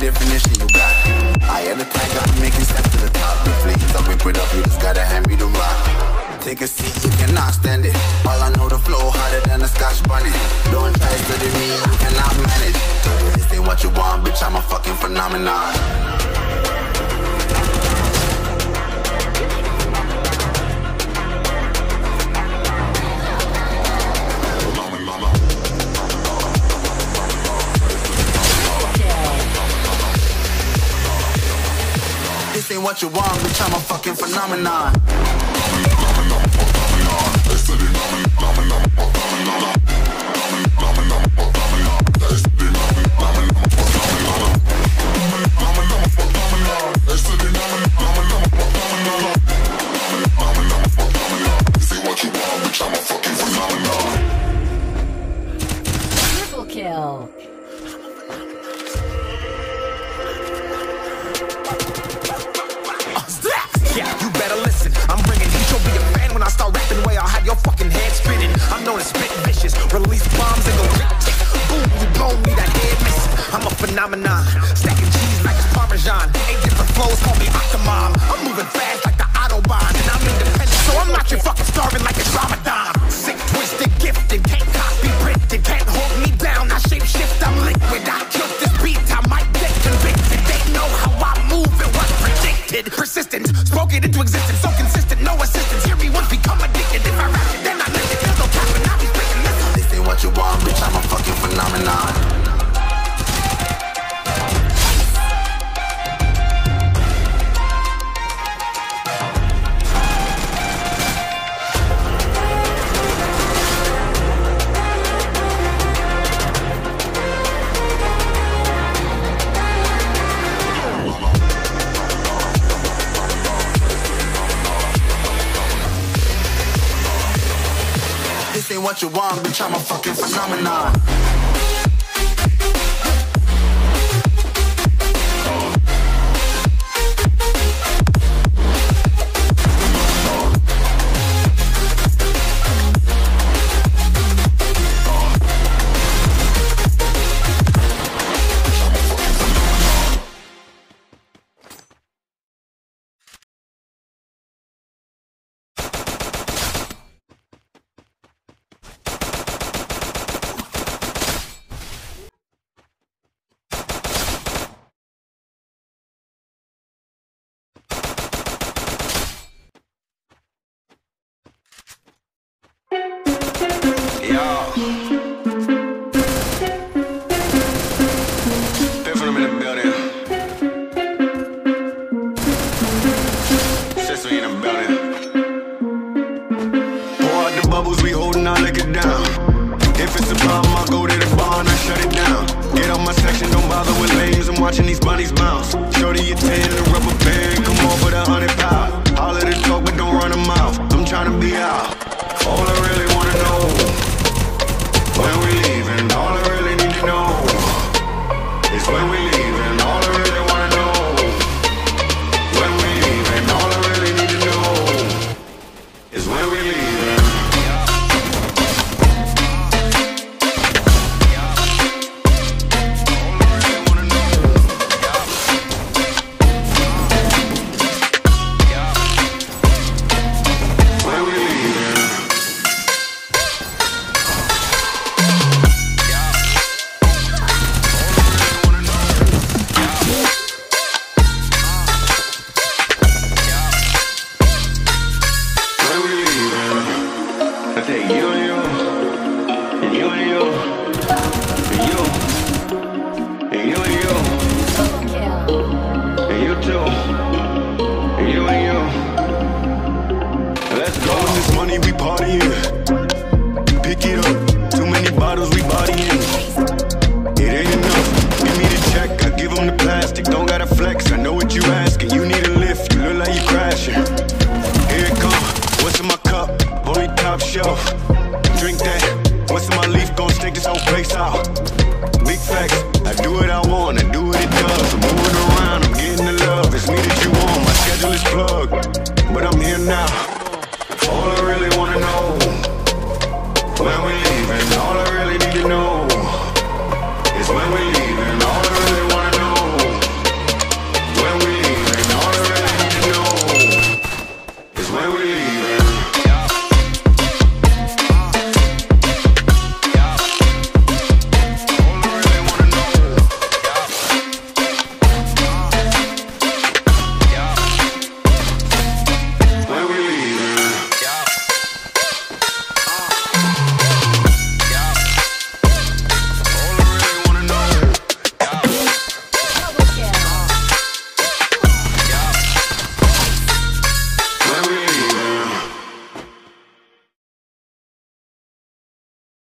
definition you got. I am the tiger, I'm making steps to the top. The flames, I whip it up, you just gotta hand me the rock. Take a seat, you cannot stand it. All I know, the flow harder than a Scotch bunny. Don't try study me, you cannot manage. This ain't what you want, bitch, I'm a fucking phenomenon. This ain't what you want, bitch, I'm a fucking phenomenon. Triple kill. You better listen, I'm bringing heat. You'll be a fan when I start rapping. Way I'll have your fucking head spinning. I'm known as spit vicious, release bombs and go tick tick. Boom, you blown me that head missing. I'm a phenomenon, stacking cheese like it's Parmesan. 8 different flows, call me Octomom. I'm moving fast like the Autobahn, and I'm independent, so I'm not your fucking starving like it's Ramadan. Sick, twisted, gifted, can't copy, printed, can't hold me down. I shape shift, I'm liquid. I killed this beat, I might get convicted. They know how I move, it was predicted. Persistent, spoke it into existence, so consistent, no assistance. Hear me once, become addicted. If I rap it, then I lift it. There's no cap, and I'll be speaking this. This ain't what you want, bitch, I'm a fucking phenomenon. This ain't what you want, bitch, I'm a fucking phenomenon. Big facts, I do what I want, I do what it does. I'm moving around.